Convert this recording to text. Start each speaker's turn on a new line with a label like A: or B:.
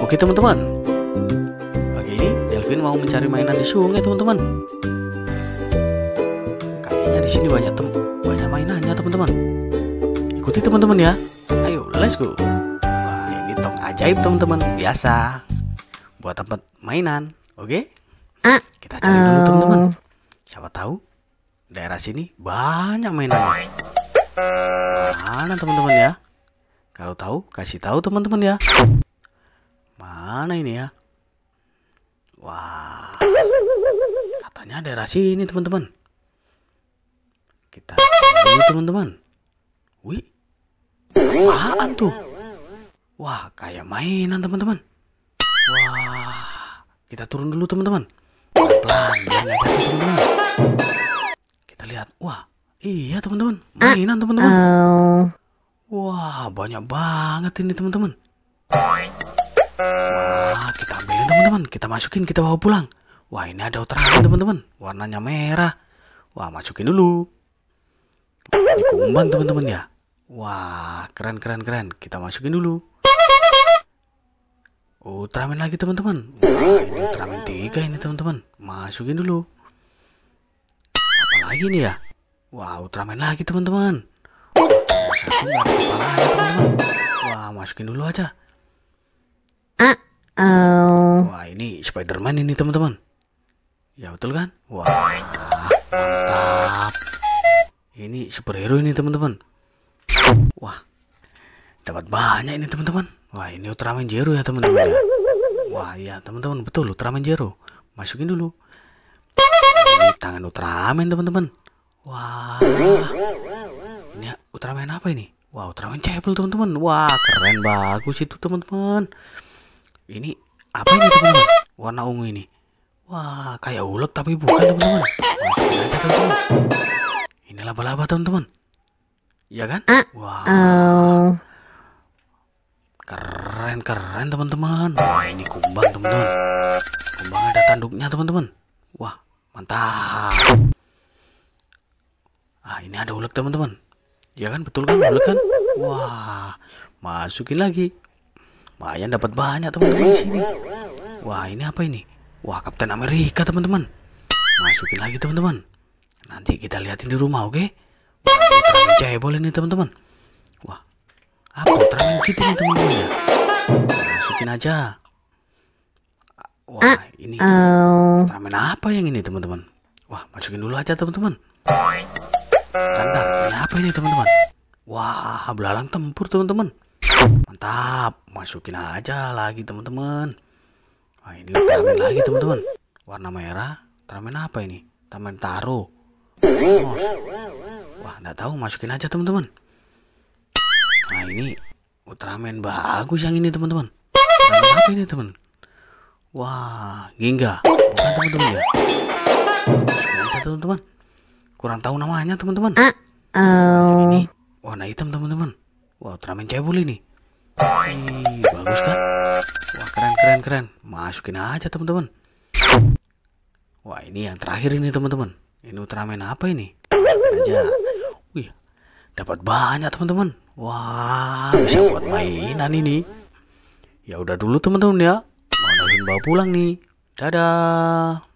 A: Oke teman-teman, pagi ini Delvin mau mencari mainan di sungai teman-teman. Kayaknya di sini banyak mainannya teman-teman. Ikuti teman-teman ya. Ayo, let's go. Wah, ini tong ajaib teman-teman, biasa buat tempat mainan. Oke, kita cari dulu teman-teman. Siapa tahu daerah sini banyak mainannya. Mana teman-teman ya? Kalau tahu, kasih tahu teman-teman ya. Mana ini ya? Wah, katanya daerah sini teman-teman. Kita cari dulu teman-teman. Wih, apaan tuh? Wah, kayak mainan teman-teman. Wah, kita turun dulu teman-teman. Pelan-pelan, biar nggak jatuh teman-teman. Kita lihat, wah, iya teman-teman, mainan teman-teman. Wah, banyak banget ini teman-teman. Wah, kita ambilin teman-teman, kita masukin, kita bawa pulang. Wah, ini ada Ultraman teman-teman, warnanya merah. Wah, masukin dulu. Wah, ini kumbang teman-teman ya. Wah, keren. Kita masukin dulu. Ultraman lagi teman-teman. Wah, ini Ultraman 3 ini teman-teman. Masukin dulu. Apalagi ini ya? Wah, Ultraman lagi teman-teman. Satu nggak ada kepalanya teman-teman. Wah, masukin dulu aja. Wah, ini Spiderman ini teman-teman. Ya betul kan? Wah, mantap. Ini superhero ini teman-teman. Wah, dapat banyak ini teman-teman. Wah, ini Ultraman Zero ya teman-teman ya. Wah, ya teman-teman, betul Ultraman Zero. Masukin dulu. Ini tangan Ultraman teman-teman. Wah, ini Ultraman apa ini? Wah, Ultraman Cable teman-teman. Wah, keren, bagus itu teman-teman. Ini apa ini teman-teman? Warna ungu ini. Wah, kayak ulet tapi bukan teman-teman. Masukin aja teman-teman. Ini laba-laba teman-teman. Ya kan? Wah, keren teman-teman. Wah, ini kumbang teman-teman. Kumbang ada tanduknya teman-teman. Wah, mantap. Ini ada ulet teman-teman. Ya kan, betul kan, ulet kan? Wah, masukin lagi. Lumayan dapat banyak teman-teman di sini. Wah, ini apa ini? Wah, Kapten Amerika teman-teman. Masukin lagi teman-teman. Nanti kita lihatin di rumah, oke? Wah, Ultraman Cable ini teman-teman. Wah, apa Ultraman gitu nih teman-teman ya? Masukin aja. Wah, ini Ultraman apa yang ini teman-teman? Wah, masukin dulu aja teman-teman. Bentar, ini apa ini teman-teman? Wah, belalang tempur teman-teman. Mantap, masukin aja lagi teman-teman. Wah, ini Ultraman lagi teman-teman. Warna merah. Ultraman apa ini? Ultraman Taro. Cosmos. Wah, nggak tahu, masukin aja teman-teman. Nah, ini Ultraman bagus yang ini teman-teman. Ultraman apa ini teman? Wah, Ginga. Bukan teman-teman ya. Wah, masukin aja teman-teman. Kurang tahu namanya teman-teman. Ini warna hitam teman-teman. Wah, Ultraman Cable ini. Ih, bagus kan? Wah, keren. Masukin aja teman-teman. Wah, ini yang terakhir ini teman-teman. Ini Ultraman apa ini? Masukin aja. Wih, dapat banyak teman-teman. Wah, bisa buat mainan ini. Ya udah dulu teman-teman ya. Mau bawa pulang nih. Dadah.